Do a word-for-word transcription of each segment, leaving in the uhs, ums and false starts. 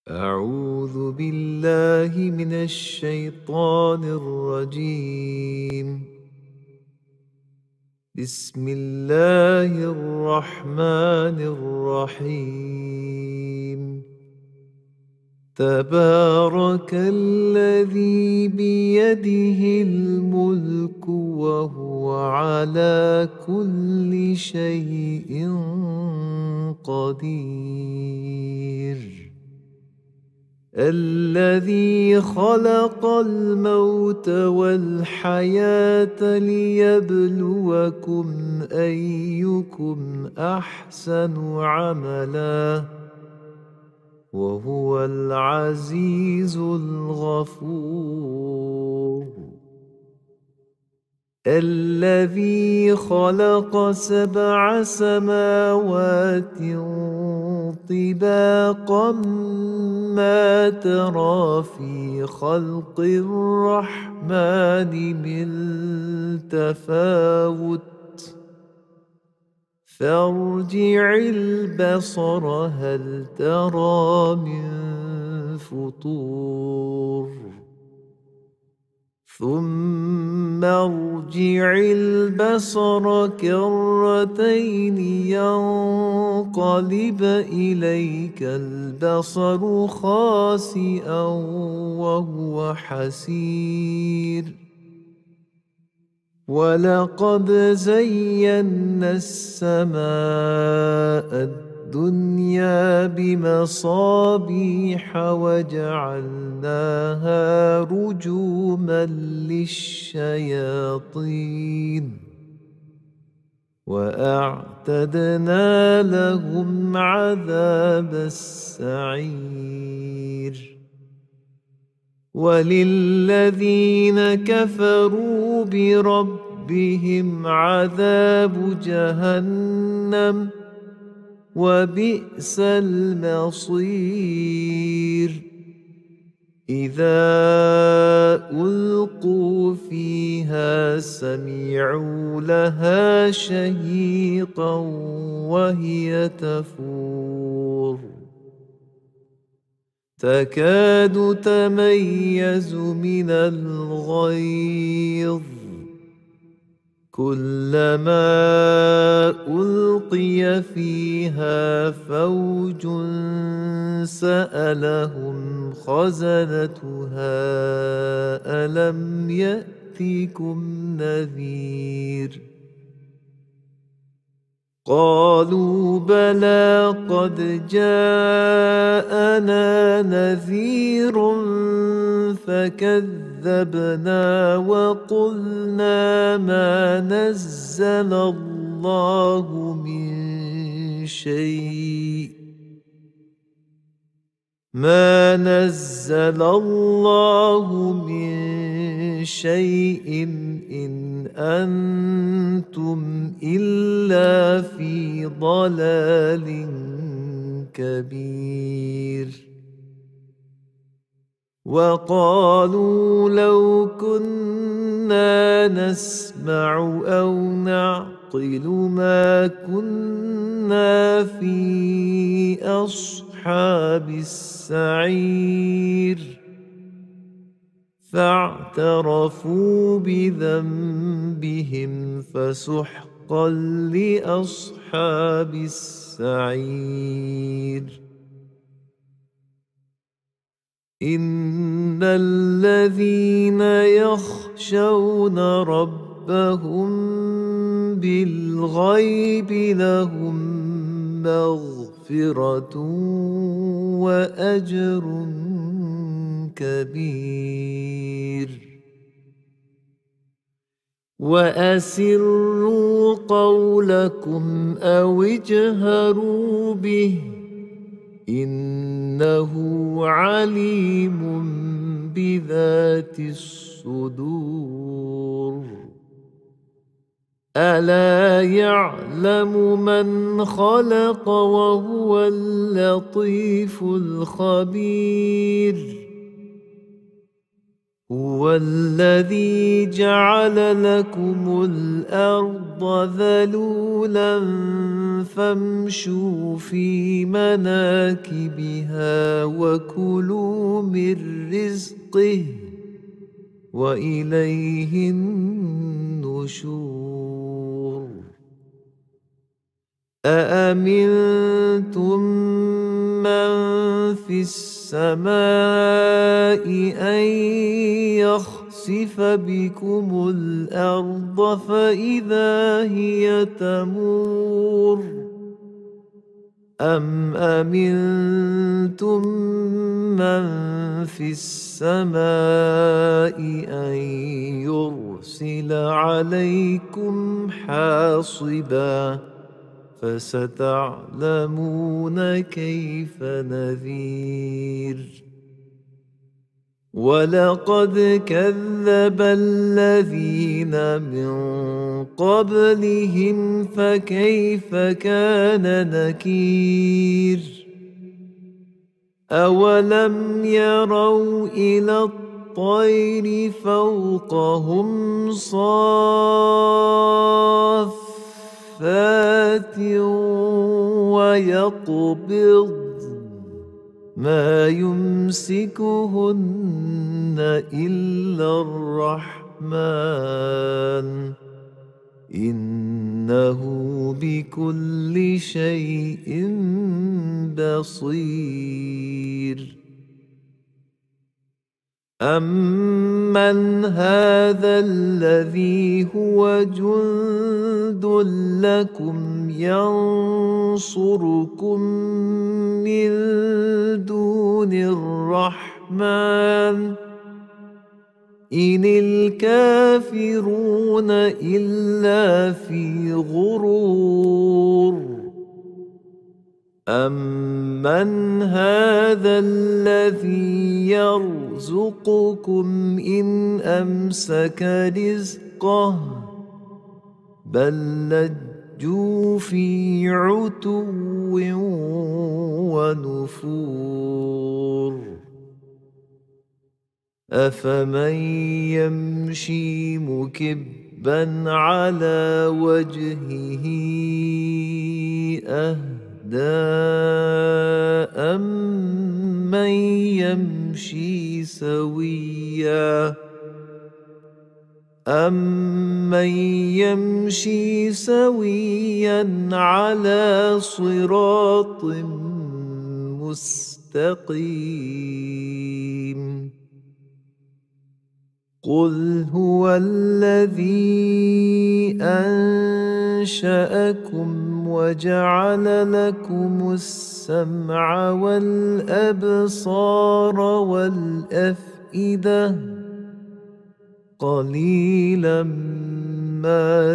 أعوذ بالله من الشيطان الرجيم. بسم الله الرحمن الرحيم. تبارك الذي بيده الملك وهو على كل شيء قدير. الذي خلق الموت والحياة ليبلوكم أيكم أحسن عملا وهو العزيز الغفور. الذي خلق سبع سماوات طباقا ما ترى في خلق الرحمن من تفاوت فارجع البصر هل ترى من فطور ثم ارجع البصر كرتين ينقلب إليك البصر خاسئا وهو حسير. ولقد زينا السماء الدنيا بمصابيح وجعلناها رجوما للشياطين وأعتدنا لهم عذاب السعير. وللذين كفروا بربهم عذاب جهنم وبئس المصير. إذا ألقوا فيها سمعوا لها شهيقا وهي تفور تكاد تميز من الغيظ كلما ألقي فيها فوج سألهم خزنتها ألم يأتكم نذير قالوا بلى قد جاءنا نذير فكذبنا وقلنا ما نزل الله من شيء ما نزل الله من شيء إن أنتم إلا في ضلال كبير. وقالوا لو كنا نسمع أو نعقل ما كنا في أصحاب السعير فاعترفوا بذنبهم فسحقا لأصحاب السعير. إن الذين يخشون ربهم بالغيب لهم مغفرة وأجر كبير. وأسروا قولكم أو اجهروا به إنه عليم بذات الصدور. ألا يعلم من خلق وهو اللطيف الخبير. هو الذي جعل لكم الأرض ذلولا فامشوا في مناكبها وكلوا من رزقه وإليه النشور أأمنتم من في السماء أن يخسف بكم الأرض فإذا هي تمور أم أمنتم من في السماء أن يرسل عليكم حاصبا فستعلمون كيف نذير ولقد كذب الذين من قبلهم فكيف كان نكير أولم يروا إلى الطير فوقهم صافات ويقبض ما يمسكهن إلا الرحمن إنه بكل شيء بصير أمن هذا الذي هو جند لكم ينصركم من دون الرحمن إن الكافرون إلا في غرور أمن هذا الذي يرزقكم إن أمسك رزقه بل لجوا في عتو ونفور أفمن يمشي مكبا على وجهه أهدى أمن يمشي سويا أمن يمشي سويا على صراط مستقيم قل هو الذي أنشأكم وجعل لكم السمع والأبصار والأفئدة قليلا ما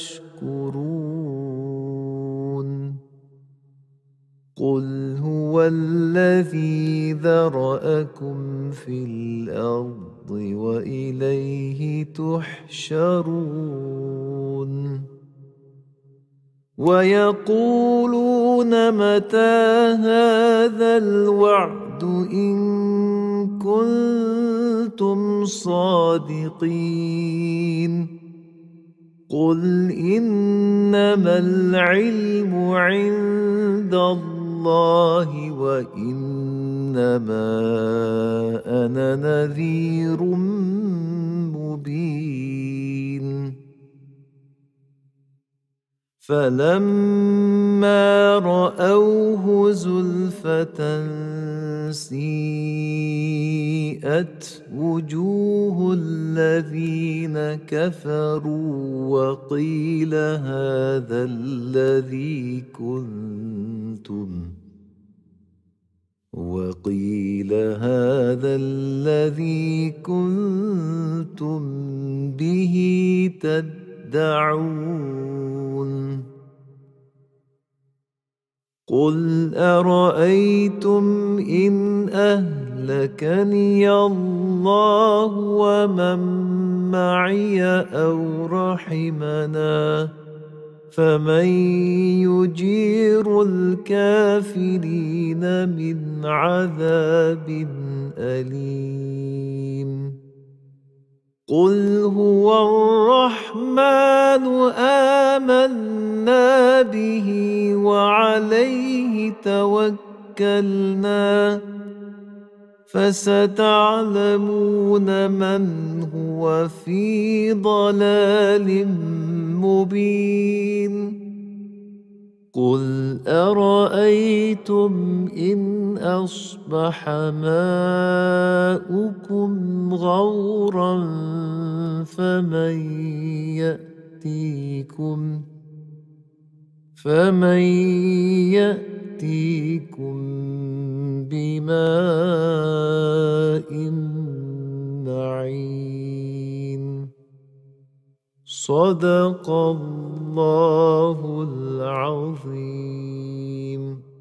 تشكرون قل هو الذي ذرأكم في الأرض وإليه تحشرون ويقولون متى هذا الوعد إن كنتم صادقين قل إنما العلم عند الله وإنما أنا نذير مبين فلما رأوه زلفة سيئت وجوه الذين كفروا وقيل هذا الذي كنتم وقيل هذا الذي كنتم به تدعون قل أرأيتم إن أهلكني الله ومن معي أو رحمنا فمن يجير الكافرين من عذاب أليم قل هو الرحمن آمنا به وعليه توكلنا فستعلمون من هو في ضلال مبين قل أرأيتم إن أصبح ماؤكم غورا فمن يأتيكم فمن يأتيكم بماء معين صدق الله العظيم.